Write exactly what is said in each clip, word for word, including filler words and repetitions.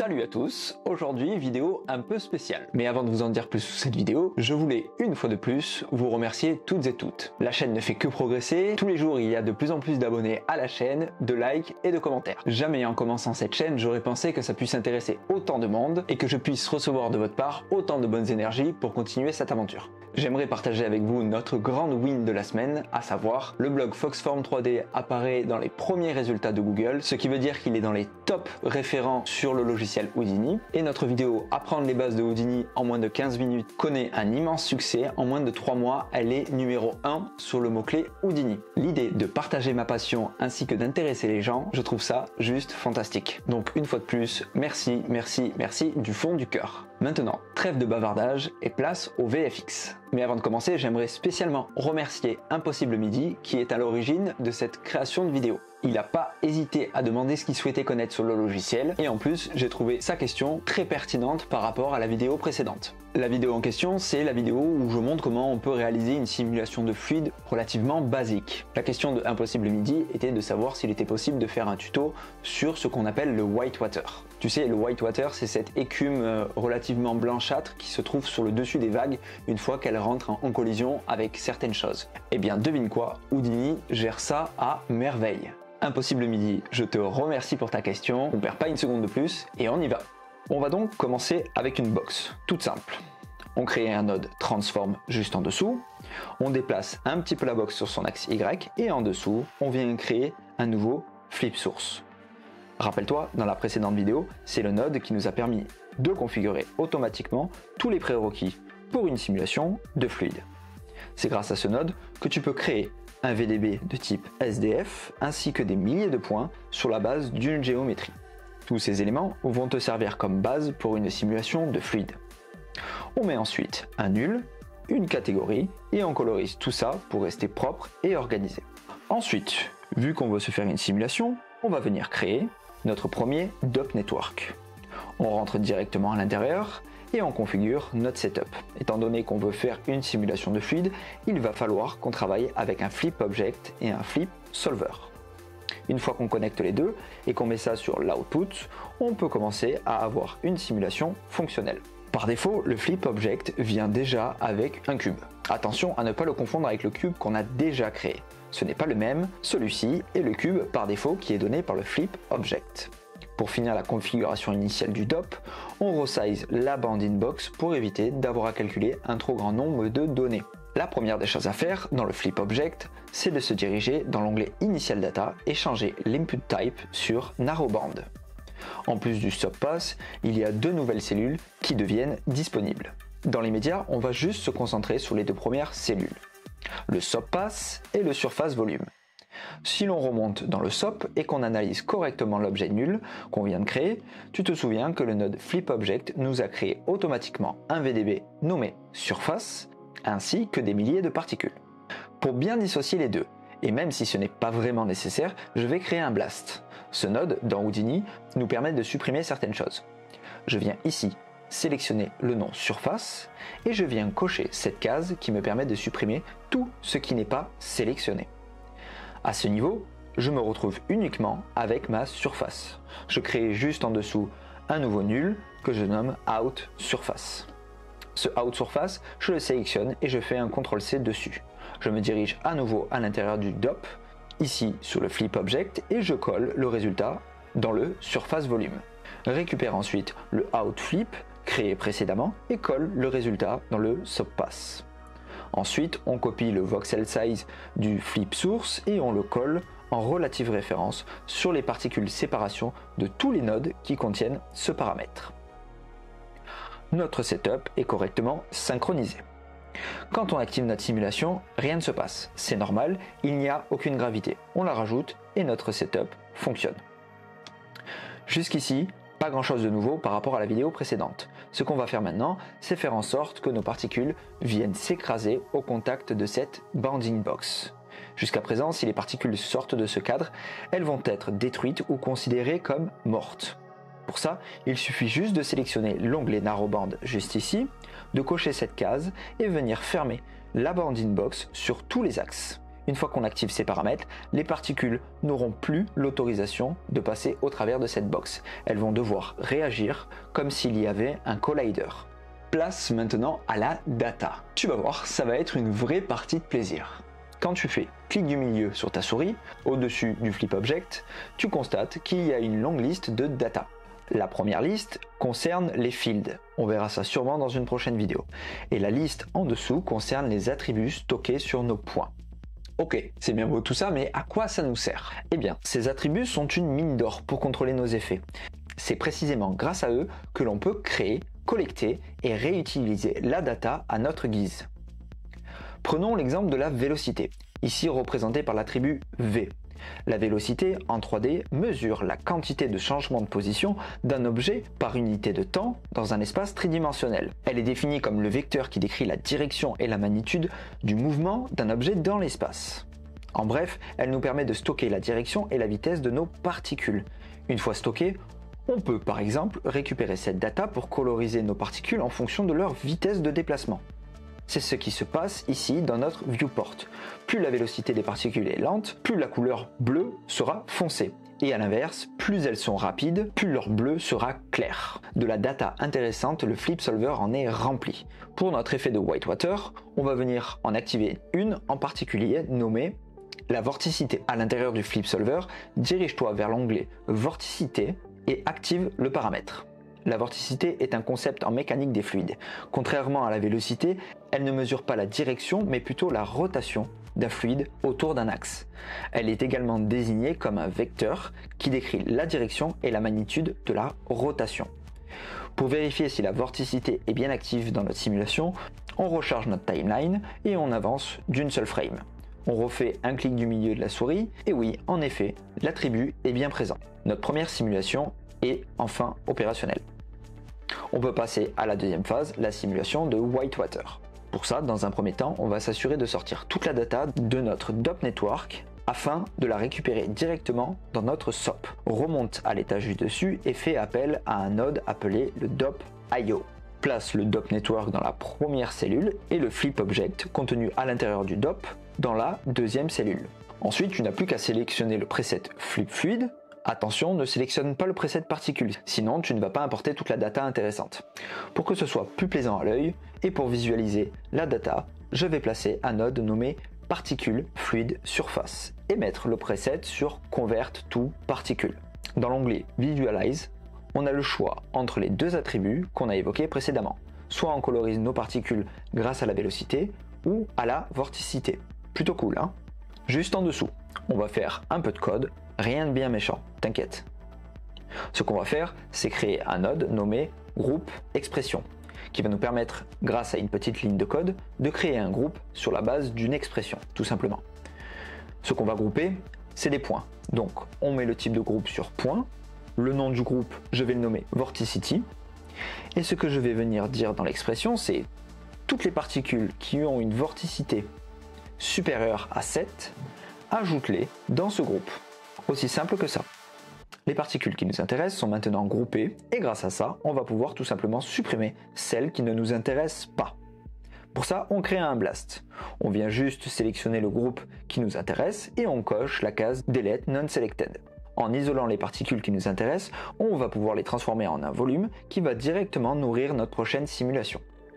Salut à tous, aujourd'hui vidéo un peu spéciale. Mais avant de vous en dire plus sur cette vidéo, je voulais une fois de plus vous remercier toutes et toutes. La chaîne ne fait que progresser, tous les jours il y a de plus en plus d'abonnés à la chaîne, de likes et de commentaires. Jamais en commençant cette chaîne j'aurais pensé que ça puisse intéresser autant de monde et que je puisse recevoir de votre part autant de bonnes énergies pour continuer cette aventure. J'aimerais partager avec vous notre grande win de la semaine, à savoir le blog Foxform trois D apparaît dans les premiers résultats de Google, ce qui veut dire qu'il est dans les top référents sur le logiciel Houdini, et notre vidéo Apprendre les bases de Houdini en moins de quinze minutes connaît un immense succès. En moins de trois mois, elle est numéro un sur le mot-clé Houdini. L'idée de partager ma passion ainsi que d'intéresser les gens, je trouve ça juste fantastique. Donc une fois de plus, merci, merci, merci du fond du cœur. Maintenant, trêve de bavardage et place au V F X. Mais avant de commencer, j'aimerais spécialement remercier Impossible Midi qui est à l'origine de cette création de vidéo. Il n'a pas hésité à demander ce qu'il souhaitait connaître sur le logiciel et en plus j'ai trouvé sa question très pertinente par rapport à la vidéo précédente. La vidéo en question, c'est la vidéo où je montre comment on peut réaliser une simulation de fluide relativement basique. La question de Impossible Midi était de savoir s'il était possible de faire un tuto sur ce qu'on appelle le whitewater. Tu sais, le whitewater, c'est cette écume relativement blanchâtre qui se trouve sur le dessus des vagues une fois qu'elle rentre en collision avec certaines choses. Eh bien, devine quoi, Houdini gère ça à merveille. Impossible Midi, je te remercie pour ta question, on perd pas une seconde de plus et on y va. On va donc commencer avec une box, toute simple. On crée un node transform juste en dessous, on déplace un petit peu la box sur son axe Y et en dessous, on vient créer un nouveau flip source. Rappelle-toi, dans la précédente vidéo, c'est le node qui nous a permis de configurer automatiquement tous les prérequis pour une simulation de fluide. C'est grâce à ce node que tu peux créer un V D B de type S D F ainsi que des milliers de points sur la base d'une géométrie. Tous ces éléments vont te servir comme base pour une simulation de fluide. On met ensuite un nul, une catégorie et on colorise tout ça pour rester propre et organisé. Ensuite, vu qu'on veut se faire une simulation, on va venir créer notre premier D O P Network. On rentre directement à l'intérieur et on configure notre setup. Étant donné qu'on veut faire une simulation de fluide, il va falloir qu'on travaille avec un flip object et un flip solver. Une fois qu'on connecte les deux et qu'on met ça sur l'output, on peut commencer à avoir une simulation fonctionnelle. Par défaut, le flip object vient déjà avec un cube. Attention à ne pas le confondre avec le cube qu'on a déjà créé. Ce n'est pas le même, celui-ci est le cube par défaut qui est donné par le flip object. Pour finir la configuration initiale du D O P, on resize la bounding box pour éviter d'avoir à calculer un trop grand nombre de données. La première des choses à faire dans le flip object, c'est de se diriger dans l'onglet Initial Data et changer l'input type sur Narrowband. En plus du subpass, il y a deux nouvelles cellules qui deviennent disponibles. Dans l'immédiat, on va juste se concentrer sur les deux premières cellules, le subpass et le surface volume. Si l'on remonte dans le S O P et qu'on analyse correctement l'objet nul qu'on vient de créer, tu te souviens que le node flipObject nous a créé automatiquement un V D B nommé surface ainsi que des milliers de particules. Pour bien dissocier les deux, et même si ce n'est pas vraiment nécessaire, je vais créer un blast. Ce node dans Houdini nous permet de supprimer certaines choses. Je viens ici sélectionner le nom surface et je viens cocher cette case qui me permet de supprimer tout ce qui n'est pas sélectionné. À ce niveau, je me retrouve uniquement avec ma surface. Je crée juste en dessous un nouveau nul que je nomme out surface. Ce out surface, je le sélectionne et je fais un contrôle C dessus. Je me dirige à nouveau à l'intérieur du D O P, ici sur le flip object et je colle le résultat dans le surface volume. Récupère ensuite le out flip créé précédemment et colle le résultat dans le subpass. Ensuite, on copie le voxel size du flip source et on le colle en relative référence sur les particules séparation de tous les nodes qui contiennent ce paramètre. Notre setup est correctement synchronisé. Quand on active notre simulation, rien ne se passe. C'est normal, il n'y a aucune gravité. On la rajoute et notre setup fonctionne. Jusqu'ici, pas grand chose de nouveau par rapport à la vidéo précédente. Ce qu'on va faire maintenant, c'est faire en sorte que nos particules viennent s'écraser au contact de cette bounding box. Jusqu'à présent, si les particules sortent de ce cadre, elles vont être détruites ou considérées comme mortes. Pour ça, il suffit juste de sélectionner l'onglet Narrowband juste ici, de cocher cette case et venir fermer la bounding box sur tous les axes. Une fois qu'on active ces paramètres, les particules n'auront plus l'autorisation de passer au travers de cette box. Elles vont devoir réagir comme s'il y avait un collider. Place maintenant à la data. Tu vas voir, ça va être une vraie partie de plaisir. Quand tu fais clic du milieu sur ta souris, au-dessus du flip object, tu constates qu'il y a une longue liste de data. La première liste concerne les fields, on verra ça sûrement dans une prochaine vidéo. Et la liste en dessous concerne les attributs stockés sur nos points. Ok, c'est bien beau tout ça, mais à quoi ça nous sert? Eh bien, ces attributs sont une mine d'or pour contrôler nos effets. C'est précisément grâce à eux que l'on peut créer, collecter et réutiliser la data à notre guise. Prenons l'exemple de la vélocité, ici représentée par l'attribut V. La vélocité en trois D mesure la quantité de changement de position d'un objet par unité de temps dans un espace tridimensionnel. Elle est définie comme le vecteur qui décrit la direction et la magnitude du mouvement d'un objet dans l'espace. En bref, elle nous permet de stocker la direction et la vitesse de nos particules. Une fois stockée, on peut par exemple récupérer cette data pour coloriser nos particules en fonction de leur vitesse de déplacement. C'est ce qui se passe ici dans notre viewport. Plus la vélocité des particules est lente, plus la couleur bleue sera foncée. Et à l'inverse, plus elles sont rapides, plus leur bleu sera clair. De la data intéressante, le flip solver en est rempli. Pour notre effet de whitewater, on va venir en activer une en particulier nommée la vorticité. À l'intérieur du flip solver, dirige-toi vers l'onglet vorticité et active le paramètre. La vorticité est un concept en mécanique des fluides. Contrairement à la vélocité, elle ne mesure pas la direction mais plutôt la rotation d'un fluide autour d'un axe. Elle est également désignée comme un vecteur qui décrit la direction et la magnitude de la rotation. Pour vérifier si la vorticité est bien active dans notre simulation, on recharge notre timeline et on avance d'une seule frame. On refait un clic du milieu de la souris et oui, en effet, l'attribut est bien présent. Notre première simulation est enfin opérationnelle. On peut passer à la deuxième phase, la simulation de whitewater. Pour ça, dans un premier temps, on va s'assurer de sortir toute la data de notre D O P network afin de la récupérer directement dans notre S O P. On remonte à l'étage du dessus et fait appel à un node appelé le D O P I O. Place le D O P network dans la première cellule et le flip object contenu à l'intérieur du D O P dans la deuxième cellule. Ensuite, tu n'as plus qu'à sélectionner le preset flip fluid. Attention, ne sélectionne pas le preset particule, sinon tu ne vas pas importer toute la data intéressante. Pour que ce soit plus plaisant à l'œil et pour visualiser la data, je vais placer un node nommé particule fluid surface et mettre le preset sur convert to particule. Dans l'onglet visualize, on a le choix entre les deux attributs qu'on a évoqués précédemment. Soit on colorise nos particules grâce à la vélocité ou à la vorticité. Plutôt cool, hein? Juste en dessous, on va faire un peu de code. Rien de bien méchant, t'inquiète. Ce qu'on va faire, c'est créer un node nommé groupe expression, qui va nous permettre, grâce à une petite ligne de code, de créer un groupe sur la base d'une expression, tout simplement. Ce qu'on va grouper, c'est des points. Donc, on met le type de groupe sur point, le nom du groupe, je vais le nommer vorticity, et ce que je vais venir dire dans l'expression, c'est toutes les particules qui ont une vorticité supérieure à sept, ajoute-les dans ce groupe. Aussi simple que ça. Les particules qui nous intéressent sont maintenant groupées et grâce à ça, on va pouvoir tout simplement supprimer celles qui ne nous intéressent pas. Pour ça, on crée un blast. On vient juste sélectionner le groupe qui nous intéresse et on coche la case Delete Non Selected. En isolant les particules qui nous intéressent, on va pouvoir les transformer en un volume qui va directement nourrir notre prochaine simulation.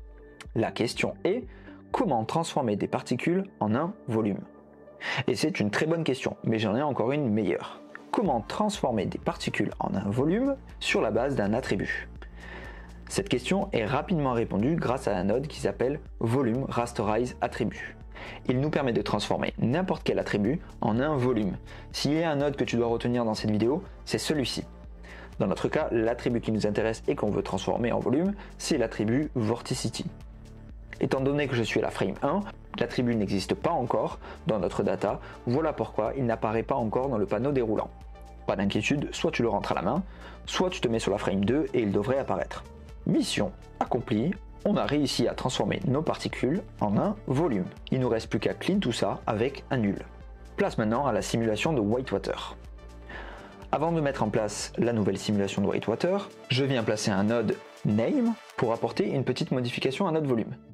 La question est, comment transformer des particules en un volume ? Et c'est une très bonne question, mais j'en ai encore une meilleure. Comment transformer des particules en un volume sur la base d'un attribut? Cette question est rapidement répondue grâce à un node qui s'appelle Volume Rasterize Attribut. Il nous permet de transformer n'importe quel attribut en un volume. S'il y a un node que tu dois retenir dans cette vidéo, c'est celui-ci. Dans notre cas, l'attribut qui nous intéresse et qu'on veut transformer en volume, c'est l'attribut Vorticity. Étant donné que je suis à la frame un, l'attribut n'existe pas encore dans notre data, voilà pourquoi il n'apparaît pas encore dans le panneau déroulant. Pas d'inquiétude, soit tu le rentres à la main, soit tu te mets sur la frame deux et il devrait apparaître. Mission accomplie, on a réussi à transformer nos particules en un volume. Il ne nous reste plus qu'à clean tout ça avec un nul. Place maintenant à la simulation de whitewater. Avant de mettre en place la nouvelle simulation de whitewater, je viens placer un node name pour apporter une petite modification à notre volume.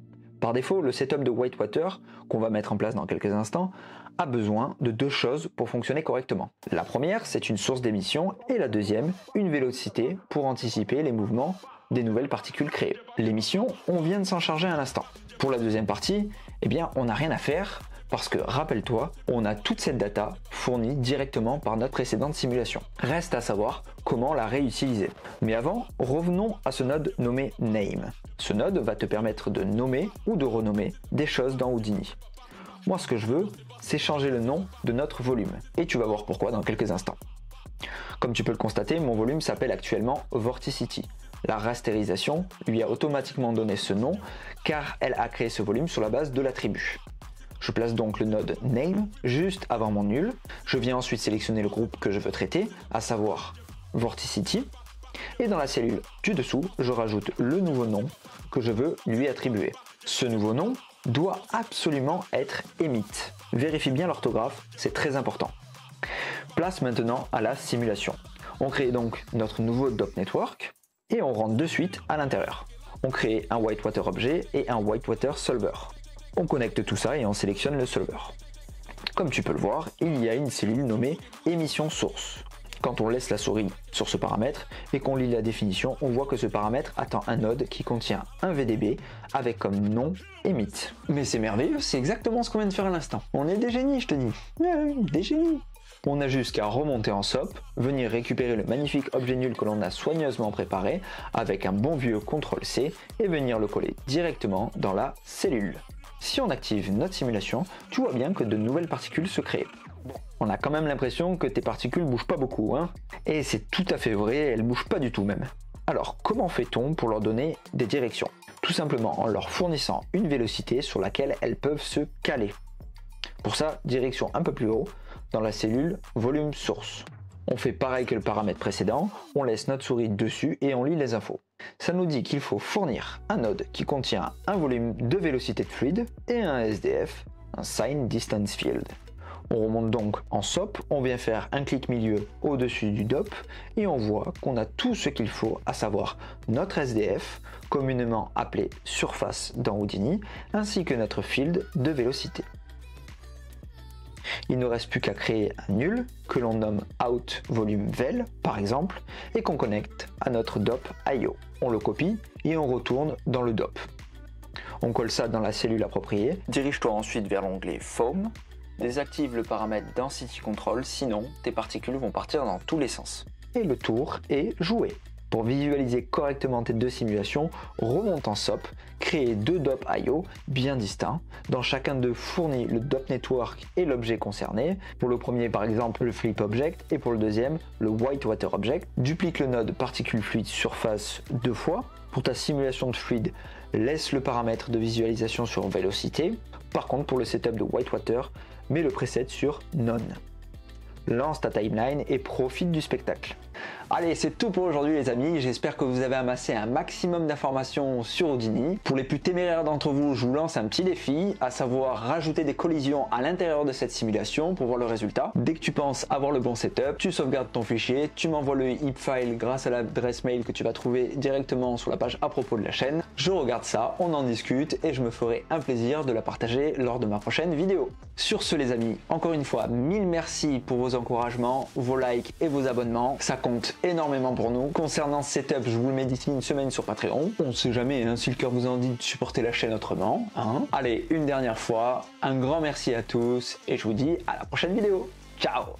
Par défaut, le setup de WhiteWater, qu'on va mettre en place dans quelques instants, a besoin de deux choses pour fonctionner correctement. La première, c'est une source d'émission, et la deuxième, une vélocité pour anticiper les mouvements des nouvelles particules créées. L'émission, on vient de s'en charger à l'instant. Pour la deuxième partie, eh bien, on n'a rien à faire, parce que, rappelle-toi, on a toute cette data fournie directement par notre précédente simulation. Reste à savoir comment la réutiliser. Mais avant, revenons à ce node nommé Name. Ce node va te permettre de nommer ou de renommer des choses dans Houdini. Moi, ce que je veux, c'est changer le nom de notre volume. Et tu vas voir pourquoi dans quelques instants. Comme tu peux le constater, mon volume s'appelle actuellement Vorticity. La rasterisation lui a automatiquement donné ce nom car elle a créé ce volume sur la base de l'attribut. Je place donc le node Name juste avant mon nul. Je viens ensuite sélectionner le groupe que je veux traiter, à savoir Vorticity. Et dans la cellule du dessous, je rajoute le nouveau nom que je veux lui attribuer. Ce nouveau nom doit absolument être emit. Vérifie bien l'orthographe, c'est très important. Place maintenant à la simulation. On crée donc notre nouveau D O P Network et on rentre de suite à l'intérieur. On crée un WhiteWater objet et un WhiteWater solver. On connecte tout ça et on sélectionne le solver. Comme tu peux le voir, il y a une cellule nommée émission source. Quand on laisse la souris sur ce paramètre et qu'on lit la définition, on voit que ce paramètre attend un node qui contient un V D B avec comme nom emit. Mais c'est merveilleux, c'est exactement ce qu'on vient de faire à l'instant. On est des génies, je te dis. Ouais, des génies. On n'a juste qu'à remonter en S O P, venir récupérer le magnifique objet nul que l'on a soigneusement préparé avec un bon vieux contrôle C et venir le coller directement dans la cellule. Si on active notre simulation, tu vois bien que de nouvelles particules se créent. Bon, on a quand même l'impression que tes particules bougent pas beaucoup, hein. Et c'est tout à fait vrai, elles bougent pas du tout même. Alors, comment fait-on pour leur donner des directions? Tout simplement en leur fournissant une vélocité sur laquelle elles peuvent se caler. Pour ça, direction un peu plus haut, dans la cellule volume source. On fait pareil que le paramètre précédent, on laisse notre souris dessus et on lit les infos. Ça nous dit qu'il faut fournir un node qui contient un volume de vélocité de fluide et un S D F, un Sign Distance Field. On remonte donc en S O P, on vient faire un clic milieu au-dessus du D O P et on voit qu'on a tout ce qu'il faut, à savoir notre S D F, communément appelé surface dans Houdini, ainsi que notre field de vélocité. Il ne reste plus qu'à créer un nul que l'on nomme out volume vel par exemple et qu'on connecte à notre D O P I O. On le copie et on retourne dans le D O P. On colle ça dans la cellule appropriée. Dirige-toi ensuite vers l'onglet Foam. Désactive le paramètre Density Control, sinon tes particules vont partir dans tous les sens. Et le tour est joué. Pour visualiser correctement tes deux simulations, remonte en S O P, crée deux D O P I O bien distincts. Dans chacun d'eux fournit le D O P Network et l'objet concerné. Pour le premier par exemple le Flip Object et pour le deuxième le WhiteWater Object. Duplique le node particule fluide surface deux fois. Pour ta simulation de fluide, laisse le paramètre de visualisation sur vélocité. Par contre pour le setup de WhiteWater, mets le preset sur None. Lance ta timeline et profite du spectacle. Allez, c'est tout pour aujourd'hui les amis, j'espère que vous avez amassé un maximum d'informations sur Houdini. Pour les plus téméraires d'entre vous, je vous lance un petit défi, à savoir rajouter des collisions à l'intérieur de cette simulation pour voir le résultat. Dès que tu penses avoir le bon setup, tu sauvegardes ton fichier, tu m'envoies le zip file grâce à l'adresse mail que tu vas trouver directement sur la page à propos de la chaîne. Je regarde ça, on en discute et je me ferai un plaisir de la partager lors de ma prochaine vidéo. Sur ce les amis, encore une fois, mille merci pour vos encouragements, vos likes et vos abonnements, ça compte énormément pour nous. Concernant ce setup, je vous le mets d'ici une semaine sur Patreon. On sait jamais hein, si le cœur vous en dit de supporter la chaîne autrement. Hein. Allez, une dernière fois, un grand merci à tous et je vous dis à la prochaine vidéo. Ciao!